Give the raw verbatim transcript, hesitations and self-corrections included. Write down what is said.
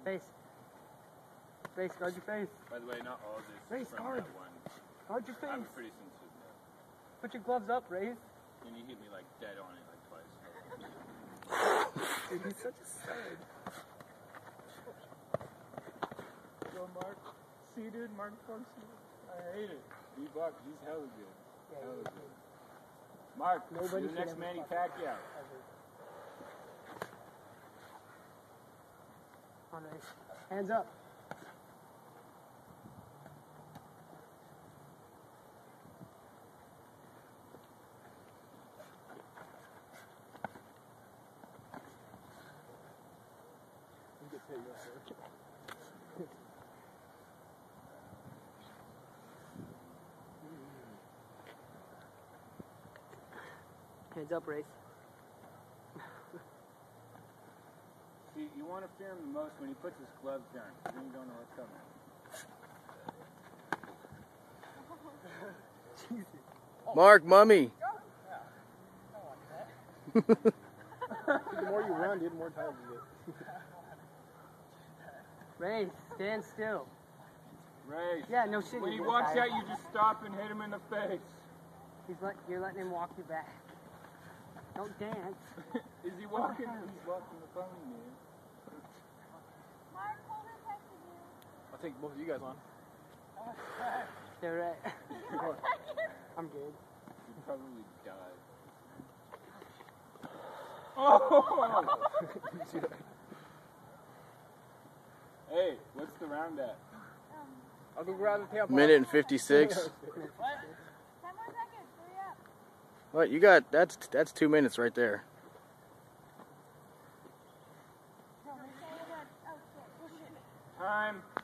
Face. Face, guard your face. By the way, not all of this Race, from guard. that one. Guard your I'm face. a pretty sensitive now. Put your gloves up, Race. And you hit me like dead on it like twice. Dude, he's such a stud. Go, Mark. See, dude, Mark Foxy. I hate it. D-Buck, he's hella good. Yeah, Hella he's good. Mark, Nobody you're the should next ever Manny fuck Pacquiao. On Race. Hands up. You get paid, yes, sir. Hands up, Race. See, you want to fear him the most when he puts his gloves down. Then you don't know what's coming. Mark, mummy. The more you run, dude, the more tired you get. Race, stand still. Ray, Yeah, no shit. when he you walks tired. out, you just stop and hit him in the face. He's let, you're letting him walk you back. Don't dance. Is he walking? He's walking the phone, man. Mark, hold her texted you. I'll take both of you guys on. They're right. I'm good. He probably died. Oh! Hey, what's the round at? I'll go grab the tail. Minute and fifty-six. Ten more seconds. Hurry up. What you got? That's that's two minutes right there. No, we're saying that. Oh, shit. Time.